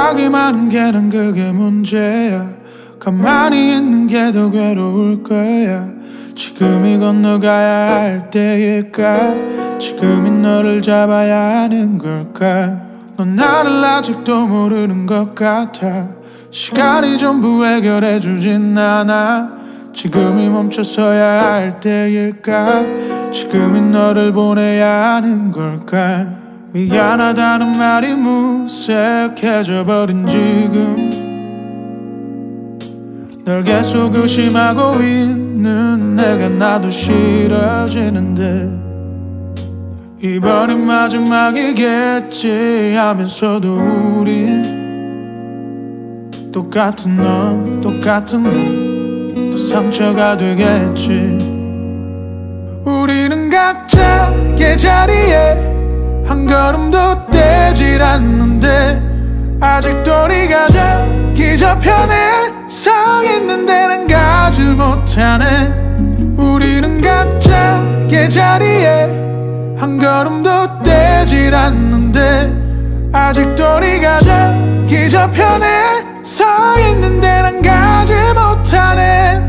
생각이 많은 게 난 그게 문제야. 가만히 있는 게 더 괴로울 거야. 지금이 건너가야 할 때일까? 지금이 너를 잡아야 하는 걸까? 넌 나를 아직도 모르는 것 같아. 시간이 전부 해결해주진 않아. 지금이 멈춰서야 할 때일까? 지금이 너를 보내야 하는 걸까? 미안하다는 말이 무색해져 버린 지금 널 계속 의심하고 있는 내가 나도 싫어지는데 이번이 마지막이겠지 하면서도 우린 똑같은 너 똑같은 너 또 상처가 되겠지. 우리는 각자의 자리에 한 걸음도 떼질 않는데 아직도 네가 저기 저편에 서 있는데 난 가질 못하네. 우리는 각자의 자리에 한 걸음도 떼질 않는데 아직도 네가 저기 저편에 서 있는데 난 가질 못하네.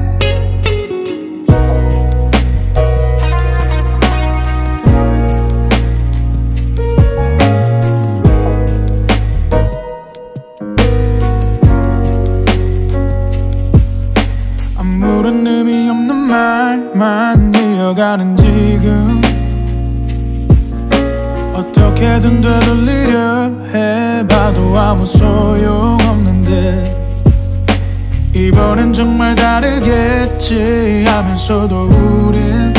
아무런 의미 없는 말만 이어가는 지금 어떻게든 되돌리려 해봐도 아무 소용없는데 이번엔 정말 다르겠지 하면서도 우린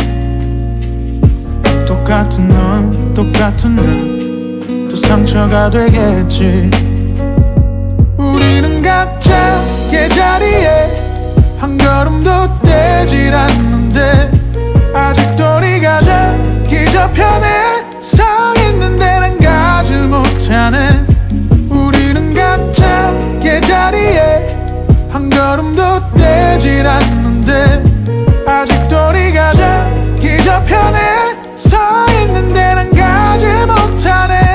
똑같은 넌 똑같은 나 또 상처가 되겠지. 우리는 각자의 자리에 한 걸음도 떼질 않는데 아직도 네가 저기 저편에 서 있는데 난 가질 못하네. 우리는 각자의 자리에 한 걸음도 떼질 않는데 아직도 네가 저기 저편에 서 있는데 난 가질 못하네.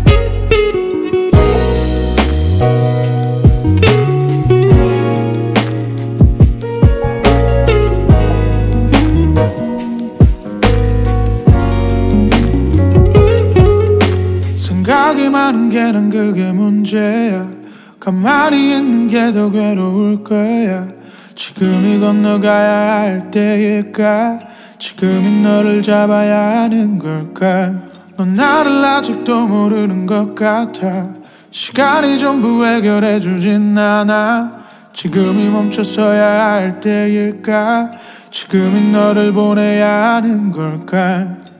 생각이 많은 게 난 그게 문제야. 가만히 있는 게 더 괴로울 거야. 지금이 건너가야 할 때일까? 지금이 너를 잡아야 하는 걸까? 넌 나를 아직도 모르는 것 같아. 시간이 전부 해결해주진 않아. 지금이 멈춰서야 할 때일까? 지금이 너를 보내야 하는 걸까?